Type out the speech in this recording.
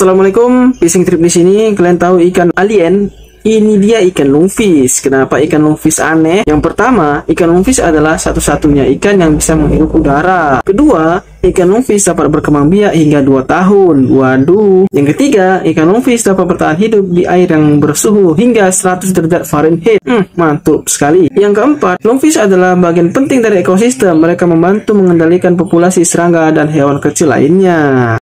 Assalamualaikum, fishing trip di sini. Kalian tahu ikan alien? Ini dia ikan lungfish. Kenapa ikan lungfish aneh? Yang pertama, ikan lungfish adalah satu-satunya ikan yang bisa menghirup udara. Kedua, ikan lungfish dapat berkembang biak hingga 2 tahun. Waduh. Yang ketiga, ikan lungfish dapat bertahan hidup di air yang bersuhu hingga 100 derajat Fahrenheit. Mantap sekali. Yang keempat, lungfish adalah bagian penting dari ekosistem. Mereka membantu mengendalikan populasi serangga dan hewan kecil lainnya.